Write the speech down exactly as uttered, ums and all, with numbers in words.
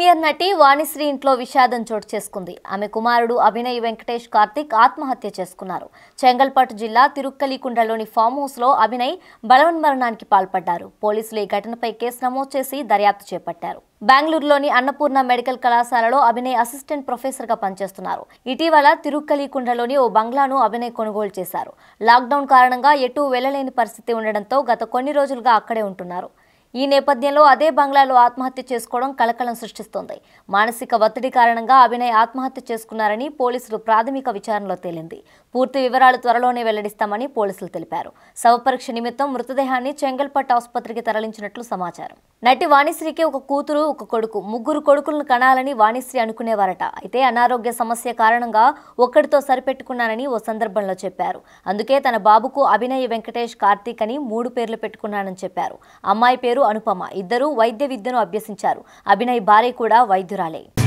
Senior నటి వాణిశ్రీ ఇంట్లో విషాదం చోటు చేసుకుంది. ఆమె కుమారుడు అభినయ్ వెంకటేష్ కార్తిక్ ఆత్మహత్య చేసుకున్నారు. చెంగల్పట్టు జిల్లా తిరుక్కలికుండలోని ఫామ్ హౌస్ లో అభినయ్ బలవన్మరణానికి పాల్పడ్డారు. పోలీసులు ఈ ఘటనపై కేసు నమోదు చేసి దర్యాప్తు చేపట్టారు. బెంగళూరులోని అన్నపూర్ణ మెడికల్ కళాశాలలో అభినయ్ అసిస్టెంట్ ప్రొఫెసర్ గా పనిచేస్తున్నారు. ఇటీవల తిరుక్కలికుండలోని ఓ బంగ్లాను అభినయ్ కొనుగోలు చేశారు. లాక్డౌన్ కారణంగా ఎటూ వెళ్లలేని పరిస్థితి ఉండడంతో గత కొన్ని రోజులుగా అక్కడే ఉంటున్నారు. ఈ నేపథ్యంలో అదే బంగ్లాలో ఆత్మహత్య చేసుకోవడం కలకలం సృష్టిస్తోంది. మానసిక ఒత్తిడి కారణంగా అభినయ్ ఆత్మహత్య చేసుకున్నారని పోలీసులు ప్రాథమిక విచారణలో తేలింది. పూర్తి వివరాలు త్వరలోనే వెల్లడిస్తామని పోలీసులు తెలిపారు. శవపరీక్ష నిమిత్తం మృతదేహాన్ని చెంగల్పట్టు ఆసుపత్రికి తరలించినట్లు సమాచారం. నటి వాణిశ్రీకి ఒక కూతురు, ఒక కొడుకు. ముగ్గురు కొడుకులను కనాలని వాణిశ్రీ అనుకునేవారట. అయితే అనారోగ్య సమస్య కారణంగా ఒక్కడితో సరిపెట్టుకున్నానని ఓ సందర్భంలో చెప్పారు. అందుకే తన బాబుకు అభినయ్ వెంకటేష్ కార్తీక్ అని మూడు పేర్లు పెట్టుకున్నానని చెప్పారు. అమ్మాయి పేరు అనుపమ. ఇద్దరు వైద్య విద్యను అభ్యసించారు. అభినయ్ భార్య కూడా వైద్యురాలే.